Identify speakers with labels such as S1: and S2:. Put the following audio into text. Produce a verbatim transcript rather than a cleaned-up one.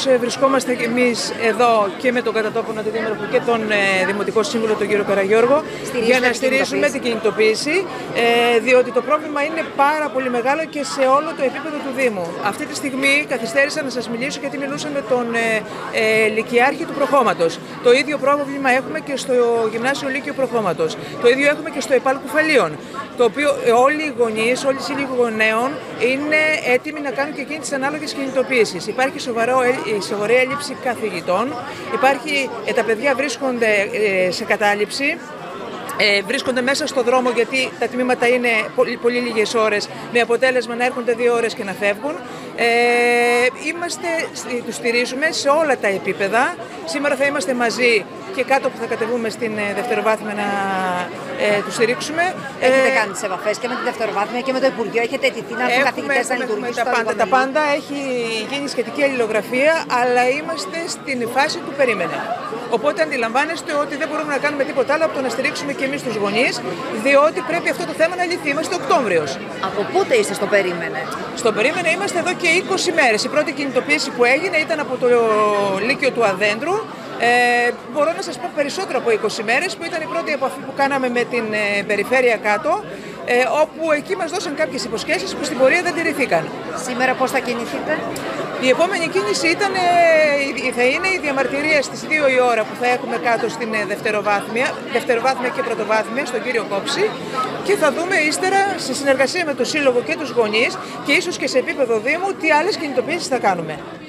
S1: βρισκόμαστε και εμείς εδώ και με τον κατατόπων αντιδήμαρχο και τον ε, Δημοτικό Σύμβουλο, τον κύριο Καραγιώργο,
S2: Στηρίζουμε
S1: για να στηρίσουμε την κινητοποίηση, ε, διότι το πρόβλημα είναι πάρα πολύ μεγάλο και σε όλο το επίπεδο του Δήμου. Αυτή τη στιγμή καθυστέρησα να σας μιλήσω γιατί μιλούσα με τον ε, ε, Λυκειάρχη του Προχώματος. Το ίδιο πρόβλημα έχουμε και στο Γυμνάσιο Λύκειο Προχώματος. Το ίδιο έχουμε και στο ΕΠΑΛ Κουφαλίων. Το οποίο όλοι οι γονείς, όλοι οι σύλλογοι γονέων είναι έτοιμοι να κάνουν και εκείνη τις ανάλογες κινητοποίησεις. Υπάρχει σοβαρό, σοβαρή έλλειψη καθηγητών, υπάρχει, ε, τα παιδιά βρίσκονται ε, σε κατάληψη. Ε, βρίσκονται μέσα στο δρόμο γιατί τα τμήματα είναι πολύ, πολύ λίγες ώρες, με αποτέλεσμα να έρχονται δύο ώρες και να φεύγουν. Ε, είμαστε, τους στηρίζουμε σε όλα τα επίπεδα. Σήμερα θα είμαστε μαζί και κάτω που θα κατεβούμε στην δευτεροβάθμια να ε, τους στηρίξουμε.
S2: Έχετε κάνει τις επαφές και με τη δευτεροβάθμια και με το Υπουργείο, έχετε αιτηθεί να έρθουν καθηγητές να λειτουργήσουν
S1: τα πάντα, τα πάντα, έχει γίνει σχετική αλληλογραφία, αλλά είμαστε στην φάση του περίμενε. Οπότε αντιλαμβάνεστε ότι δεν μπορούμε να κάνουμε τίποτα άλλο από το να στηρίξουμε και εμείς τους γονείς, διότι πρέπει αυτό το θέμα να λυθεί. Είμαστε Οκτώβριος.
S2: Από πότε είστε στο περίμενε?
S1: Στο περίμενε είμαστε εδώ και είκοσι μέρες. Η πρώτη κινητοποίηση που έγινε ήταν από το Λύκειο του Αδέντρου. Ε, μπορώ να σας πω περισσότερο από είκοσι μέρες, που ήταν η πρώτη επαφή που κάναμε με την ε, περιφέρεια κάτω, ε, όπου εκεί μας δώσαν κάποιες υποσχέσεις που στην πορεία δεν τηρηθήκαν.
S2: Σήμερα πώς θα κινηθείτε?
S1: Η επόμενη κίνηση ήταν, ε, θα είναι η διαμαρτυρία στις δύο η ώρα που θα έχουμε κάτω στην ε, δευτεροβάθμια, δευτεροβάθμια και πρωτοβάθμια, στον κύριο Κόψη, και θα δούμε ύστερα, σε συνεργασία με το Σύλλογο και τους γονείς και ίσως και σε επίπεδο Δήμου, τι άλλες κινητοποίησεις θα κάνουμε.